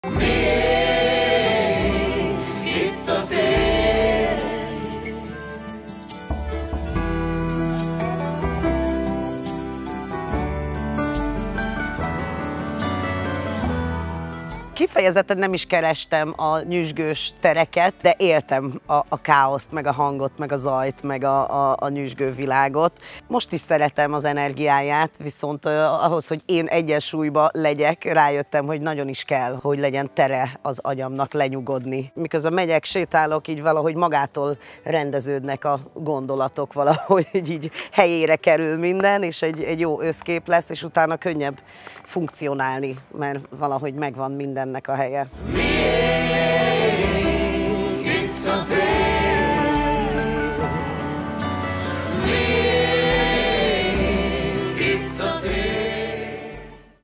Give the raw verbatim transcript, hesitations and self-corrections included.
Kifejezetten nem is kerestem a nyüzsgős tereket, de éltem a, a káoszt, meg a hangot, meg a zajt, meg a, a, a nyüzsgő világot. Most is szeretem az energiáját, viszont uh, ahhoz, hogy én egyensúlyba legyek, rájöttem, hogy nagyon is kell, hogy legyen tere az agyamnak lenyugodni. Miközben megyek, sétálok, így valahogy magától rendeződnek a gondolatok, valahogy így helyére kerül minden, és egy, egy jó összkép lesz, és utána könnyebb funkcionálni, mert valahogy megvan mindennek a helye. Miért?